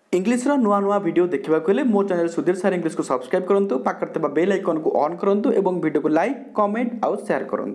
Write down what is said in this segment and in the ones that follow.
English नुआ नुआ video देखा मो चैनल सुधीर सार इंग्लिश को सब्सक्राइब करूँ पाखे बेल आइकन को ऑन करूँ और वीडियो को लाइक कमेंट आउ शेयर करूँ।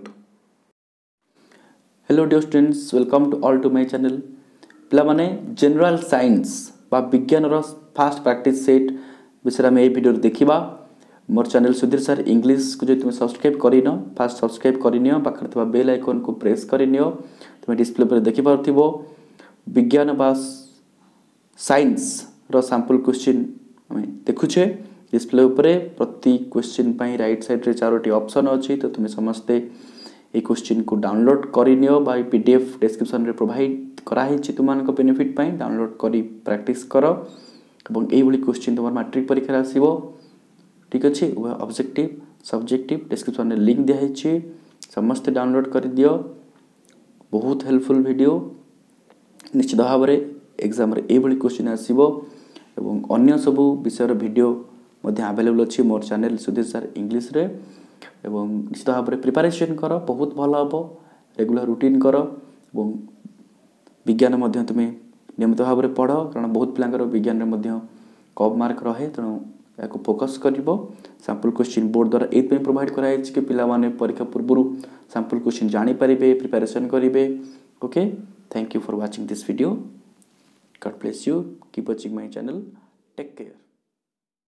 Hello dear students, welcome to all to my channel. पिला माने जनरल साइंस बा विज्ञान फास्ट प्रैक्टिस सेट विषय में वीडियो देखा। मोर चैनल सुधीर सार इंग्लिश को जो तुम सब्सक्राइब कर फास्ट सब्सक्राइब कर पाखे बेल आइकन को प्रेस कर तुम डिस्प्ले पर देखिपो विज्ञान बा साइंस रो सैंपल क्वेश्चन देखुचे डिस्प्ले उपरे। प्रति क्वेश्चन पाई राइट साइड रे चारोटी ऑप्शन अच्छी, तो तुम समस्ते ये क्वेश्चन को डाउनलोड करनियो बा पीडीएफ डिस्क्रिप्शन रे प्रोवाइड कराई तुम बेनिफिट पाई डाउनलोड करी प्रैक्टिस कर और ये क्वेश्चन तुम मैट्रिक परीक्षा आसीबो। ठीक अच्छे, वह ऑब्जेक्टिव सब्जेक्टिव डिस्क्रिप्शन में लिंक दिखाई समस्ते डाउनलोड कर दियो। बहुत हेल्पफुल वीडियो निश्चित भाव में एग्जाम रे एभली क्वेश्चन आसीबो एवं अन्य सबु विषय वीडियो मध्य अवेलेबल अच्छी मोर चैनल सुधीर सार इंग्लिश रे एवं निश्चित भाव में प्रिपरेशन कर बहुत भल हम रेगुलर रूटीन कर एवं विज्ञान मध्य तुम्हें नियमित भाव में पढ़ कारण बहुत पिलांकर विज्ञान में कम मार्क रहे तेणु या फोकस कर सैंपल क्वेश्चन बोर्ड द्वारा ये प्रोवाइड कराई कि पिलाने परीक्षा पूर्व सैंपल क्वेश्चन जानीपर प्रिपरेशन करेंगे। Okay, thank you for watching this video. God bless you. Keep watching my channel. Take care.